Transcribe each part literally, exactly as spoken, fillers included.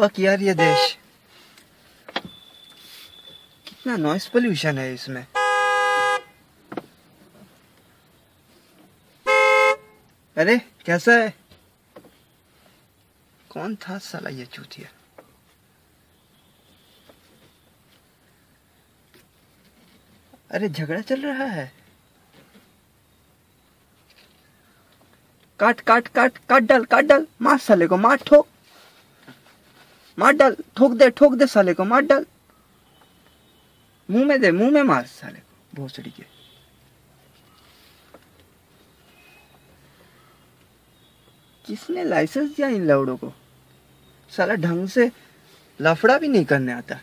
Fuck यार, ये देश कितना नॉइस पोल्यूशन है इसमें। अरे कैसा है? कौन था साला ये चूतिया? अरे झगड़ा चल रहा है। काट काट काट काट डाल काट डाल, मार साले को, मार, ठोक, मार डाल, ठोक दे ठोक दे साले को, मार डाल, मुंह में दे, मुंह में मार साले को भोसड़ी के। किसने लाइसेंस दिया इन लौड़ों को? साला ढंग से लफड़ा भी नहीं करने आता।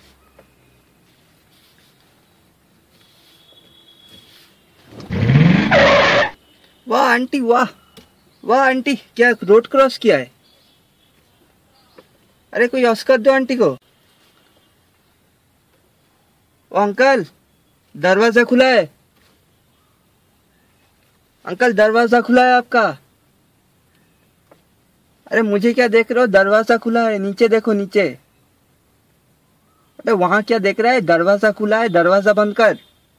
वाह आंटी, वाह वाह आंटी, क्या रोड क्रॉस किया है? अरे कोई ऑस्कर दो आंटी को। ओ अंकल, दरवाजा खुला है। अंकल दरवाजा खुला है आपका। अरे मुझे क्या देख रहे हो? दरवाजा खुला है, नीचे देखो नीचे। अरे वहां क्या देख रहा है? दरवाजा खुला है, दरवाजा बंद कर।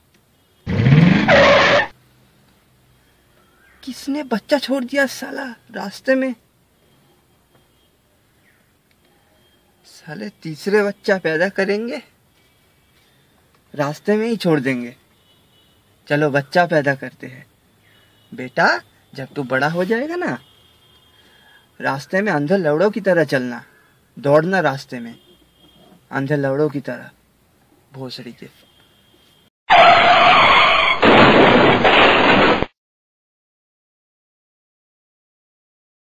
किसने बच्चा छोड़ दिया साला रास्ते में? साले तीसरे बच्चा पैदा करेंगे, रास्ते में ही छोड़ देंगे। चलो बच्चा पैदा करते हैं। बेटा जब तू बड़ा हो जाएगा ना, रास्ते में अंधे लौड़ों की तरह चलना, दौड़ना रास्ते में अंधे लौड़ों की तरह, भोसड़ी के।